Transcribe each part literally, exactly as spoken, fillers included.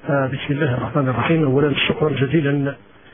بسم الله الرحمن الرحيم. أولا شكرا جزيلا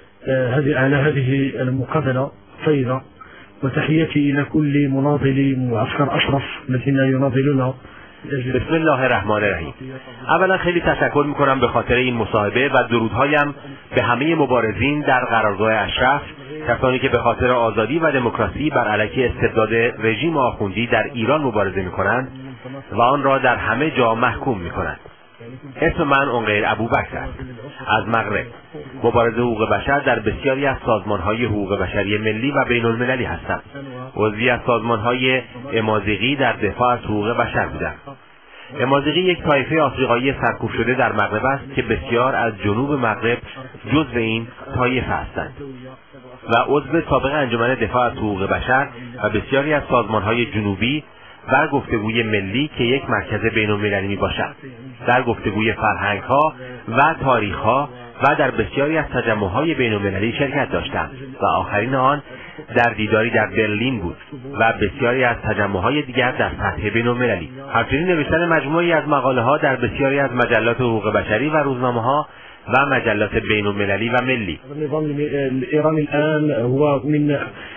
على هذه المقابلة الطيبة، وتحياتي إلى كل مناضلي معسكر أشرف الذين يناضلون. بسم الله الرحمن الرحیم. اولا خیلی تشکر میکنم به خاطر این مصاحبه و درودهایم به همه مبارزین در قرارگاه اشرف، کسانی که به خاطر آزادی و دموکراسی بر علیه استبداد رژیم آخوندی در ایران مبارزه میکنند و آن را در همه جا محکوم میکنند. اسم من اونغیر ابوبکر است، از مغرب. مبارز حقوق بشر در بسیاری از سازمان‌های حقوق بشری ملی و بین المللی هستم. عضوی از سازمان‌های امازیغی در دفاع از حقوق بشر بودم. امازیغی یک طایفه آفریقایی سرکوب شده در مغرب است که بسیار از جنوب مغرب جزو این طایفه هستند و عضو سابق انجمن دفاع از حقوق بشر و بسیاری از سازمان‌های جنوبی در گفتگوی ملی که یک مرکز بین المللی می باشد، در گفتگوی فرهنگ ها و تاریخ ها و در بسیاری از تجمع بین المللی شرکت داشتم و آخرین آن در دیداری در برلین بود و بسیاری از تجمع دیگر در سطح بین المللی. همچنین نوشتن مجموعی از مقاله ها در بسیاری از مجلات حقوق بشری و روزنامه ها و مجلات بین المللی و ملی. النظام الإيراني الآن هو من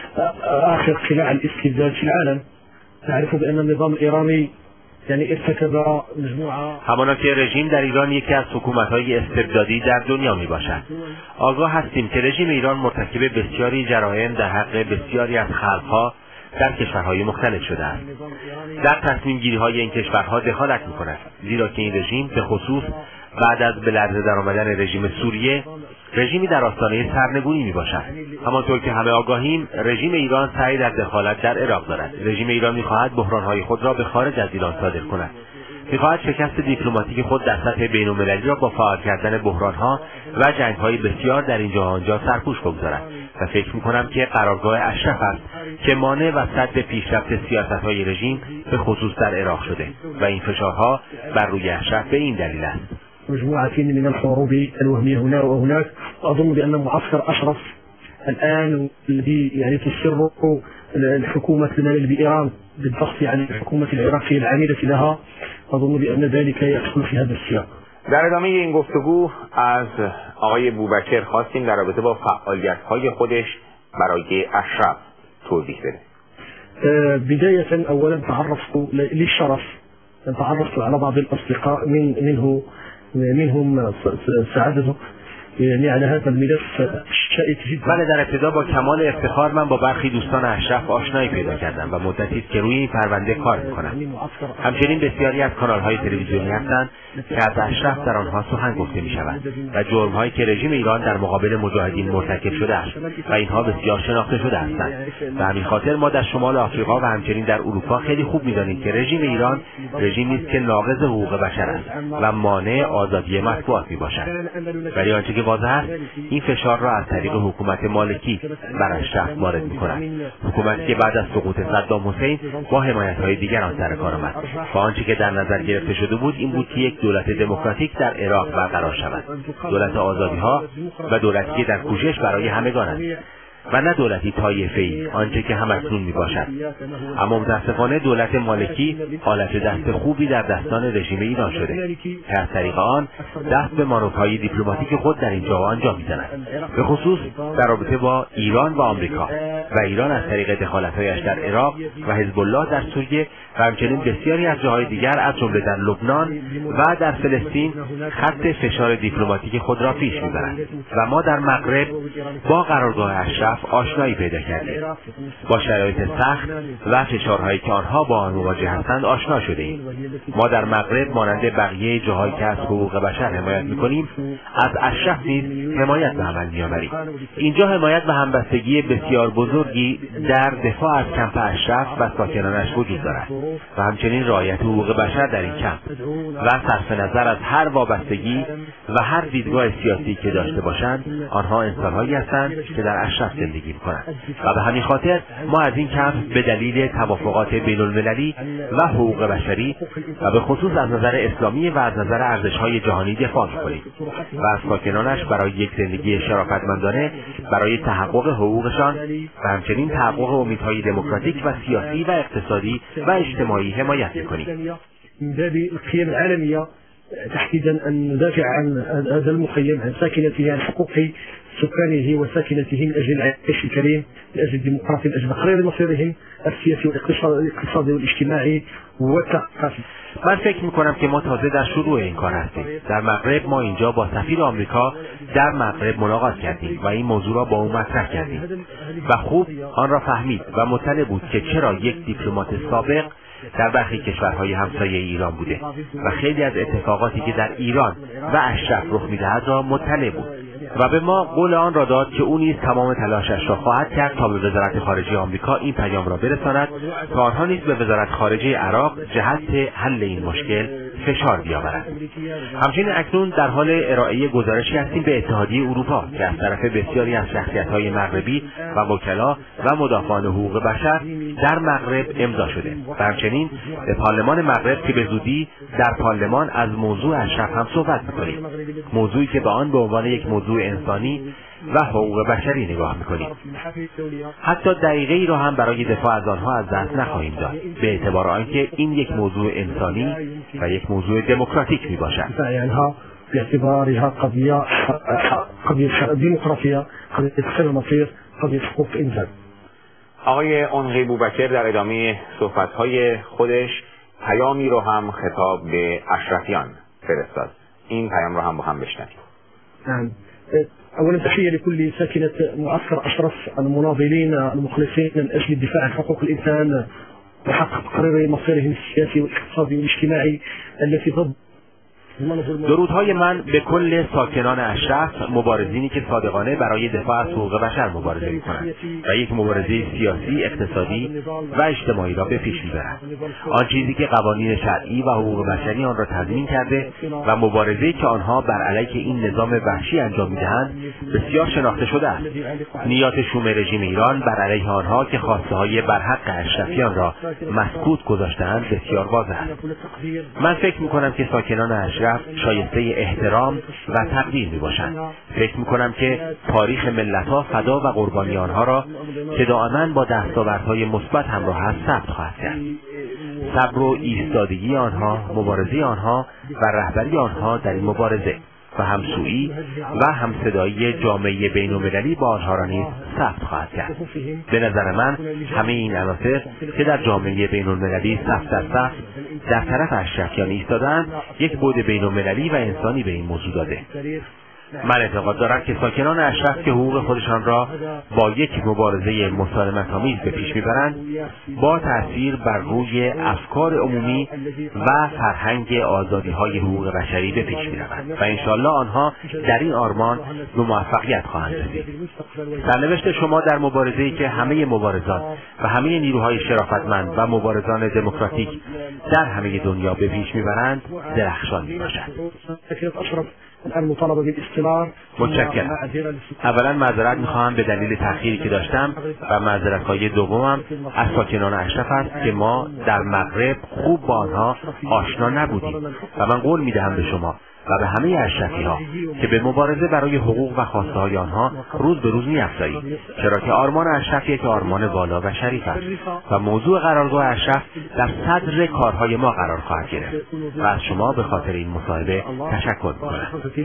آخر قلاع الاستبداد في العالم. تعرف بأن النظام الإيراني يعني ارتكب مجموعة. همانا که رژیم در ایران یکی از حکومت‌های استبدادی در دنیا می باشد. آگاه هستیم که رژیم ایران مرتکب بسیاری جرایم در حق بسیاری از خلق‌ها در کشورهای مختلف شده است. در تصمیم گیری های این کشورها دخالت می کند، زیرا که این رژیم به خصوص بعد از به لرزه درآمدن رژیم سوریه رژیمی در آستانه سرنگونی می باشد. همانطور که همه آگاهیم رژیم ایران سعی در دخالت در عراق دارد. رژیم ایران می خواهد بحرانهای خود را به خارج از ایران صادر کند. می خواهد شکست دیپلماتیک خود در سطح بین المللی را با فعال کردن بحرانها و جنگهای بسیار در اینجا و آنجا سرپوش بگذارد و فکر می کنم که قرارگاه اشرف است که مانع و سد پیشرفت سیاستهای رژیم به خصوص در عراق شده و این فشارها بر روی اشرف به این دلیل است. مجموعة من الحروب الوهمية هنا وهناك. أظن بأن معسكر أشرف الآن الذي يعني تسر الحكومة الملل بإيران بالضغط على الحكومة العراقية العاملة لها، أظن بأن ذلك يدخل في هذا السياق. در ادامه این گفتگو از آقای بوبکر خواستیم در رابطه با فعالیت‌های خودش برای اشرف توضیح بده. بداية أولا تعرفت للشرف تعرفت على بعض الأصدقاء من منه منهم سعادته یعنی علی هذا الملف شائك جدا. بله، در ابتدا با کمال افتخار من با برخی دوستان اشرف آشنایی پیدا کردم و مدتی است که روی این پرونده کار میکنم. همچنین بسیاری از کانال‌های تلویزیونی هستند که از اشرف در آنها سخن گفته میشود و جرم‌هایی که رژیم ایران در مقابل مجاهدین مرتکب شده است و اینها بسیار شناخته شده هستند. و همین خاطر ما در شمال آفریقا و همچنین در اروپا خیلی خوب می‌دانیم که رژیم ایران رژیمی است که ناقض حقوق بشر است و مانع آزادی مطبوعات میباشد. ولی آنچه که واضح است این فشار را از طریق حکومت مالکی بر اشرف وارد می‌کند، حکومتی که بعد از سقوط صدام حسین با حمایت‌های دیگران سر کار آمد و آنچه که در نظر گرفته شده بود این بود که یک دولت دموکراتیک در عراق برقرار شود، دولت آزادی‌ها و دولتی که در کوشش برای همگان است و نه دولتی طایفه‌ای آنچه که همکنون میباشد. اما متاسفانه دولت مالکی حالت دست خوبی در دستان رژیم ایران شده که از طریق آن دست به مانورهای دیپلماتیک خود در اینجا و آنجا میزند، به خصوص در رابطه با ایران و آمریکا و ایران از طریق دخالت‌هایش در عراق و حزب الله در سوریه و همچنین بسیاری از جاهای دیگر از جمله در لبنان و در فلسطین خط فشار دیپلماتیک خود را پیش میبرند و ما در مغرب با قرارگاه اشرف آشنایی پیدا کردیم. با شرایط سخت و فشارهایی که آنها با آن مواجه هستند آشنا شده ایم. ما در مغرب مانند بقیه جاهایی که از حقوق بشر حمایت میکنیم از اشرف نیز حمایت به عمل میآوریم. اینجا حمایت و همبستگی بسیار بزرگی در دفاع از کمپ اشرف و ساکنانش وجود دارد و همچنین رعایت حقوق بشر در این کمپ و صرف نظر از هر وابستگی و هر دیدگاه سیاسی که داشته باشند آنها انسانهایی هستند که در اشرف زندگی می‌کنند و به همین خاطر ما از این کمپ به دلیل توافقات بین المللی و حقوق بشری و به خصوص از نظر اسلامی و از نظر ارزش‌های جهانی دفاع می‌کنیم و از ساکنانش برای یک زندگی شرافتمندانه برای تحقق حقوقشان و همچنین تحقق امیدهای دموکراتیک و سیاسی و اقتصادی و اجتماعی حمایت می‌کنیم. من باب القيم العالمية تحديدا أن ندافع عن هذا المخيم، عن ساكنته، عن حقوق سكانه وساكنته من أجل العيش الكريم، من أجل الديمقراطية، من أجل تقرير مصيرهم السياسي والاقتصادي والاجتماعی والثقافي. من فکر میکنم که ما تازه در شروع این کار هستیم. در مغرب ما اینجا با سفیر آمریکا در مغرب ملاقات کردیم و این موضوع را با او مطرح کردیم و خوب آن را فهمید و مطلع بود که چرا یک دیپلمات سابق در برخی کشورهای همسایه ایران بوده و خیلی از اتفاقاتی که در ایران و اشرف رخ می‌دهد را مطلع بود و به ما قول آن را داد که او نیز تمام تلاشش را خواهد کرد تا به وزارت خارجه آمریکا این پیام را برساند تا آنها نیز به وزارت خارجه عراق جهت حل این مشکل فشار بیاورد. همچنین اکنون در حال ارائه گزارشی هستیم به اتحادیه اروپا که از طرف بسیاری از شخصیت‌های مغربی و وکلا و مدافعان حقوق بشر در مغرب امضا شده. و همچنین به پارلمان مغرب که به زودی در پارلمان از موضوع اشرف هم صحبت می‌کنیم، موضوعی که به آن به عنوان یک موضوع انسانی و حقوق بشری نگاه می‌کنیم. حتی دقیقه‌ای را هم برای دفاع از آنها از دست نخواهیم داد، به اعتبار آنکه این یک موضوع انسانی و یک موضوع دموکراتیک میباشد. باعتبارها قضیه قضیه دموکراتیه، قضیه تغییر مصیر، قضیه حقوق انسان. آقای انقی بوبکر در ادامه صحبت‌های خودش پیامی رو هم خطاب به اشرفیان فرستاد. این پیام رو هم با هم بشنویم. أولا تحية لكل ساكنة معسكر أشرف المناضلين المخلصين من أجل الدفاع عن حقوق الإنسان وحق تقرير مصيرهم السياسي والاقتصادي والاجتماعي التي ضد. درودهای من به کل ساکنان اشرف، مبارزینی که صادقانه برای دفاع از حقوق بشر مبارزه می‌کنند و یک مبارزه سیاسی، اقتصادی و اجتماعی را به پیش می‌برند. آن چیزی که قوانین شرعی و حقوق بشری آن را تضمین کرده و مبارزه‌ای که آنها بر علیه این نظام وحشی انجام می‌دهند بسیار شناخته شده است. نیات شوم رژیم ایران بر علیه آنها که خواسته‌های برحق اشرفیان را مسکوت گذاشته‌اند بسیار واضح است. من فکر می‌کنم که ساکنان اشرف شایسته احترام و تقدیر می باشند. فکر می کنم که تاریخ ملت‌ها فدا و قربانی آنها را که دائما با دستاوردهای مثبت همراه است ثبت خواهد کرد. صبر و ایستادگی آنها، مبارزه آنها و رهبری آنها در این مبارزه و همسویی و همصدایی جامعه بین‌المللی با آنها را نیز ثبت خواهد کرد. به نظر من همه این عناصر که در جامعه بین‌المللی صف در صف در طرف اشرفیان ایستادند یک بعد بین‌المللی و انسانی به این موضوع داده. من اعتقاد دارم که ساکنان اشرف که حقوق خودشان را با یک مبارزه مسالمت‌آمیز به پیش میبرند، با تأثیر بر روی افکار عمومی و فرهنگ آزادی‌های حقوق بشری به پیش میروند و انشاءالله آنها در این آرمان به موفقیت خواهند رسید. سرنوشت شما در مبارزه‌ای که همه مبارزان و همه نیروهای شرافتمند و مبارزان دموکراتیک در همه دنیا به پیش میبرند درخشان میباشد. متشکرم. اولا معذرت میخواهم به دلیل تأخیری که داشتم و معذرت‌های دومم از ساکنان اشرف است که ما در مغرب خوب با آنها آشنا نبودیم و من قول میدهم به شما و به همه اشرفی‌ها که به مبارزه برای حقوق و خواسته‌های آنها روز به روز می‌افزاییم، چرا که آرمان اشرف یک آرمان والا و شریف است و موضوع قرارگاه اشرف در صدر کارهای ما قرار خواهد گرفت و از شما به خاطر این مصاحبه تشکر می‌کنم.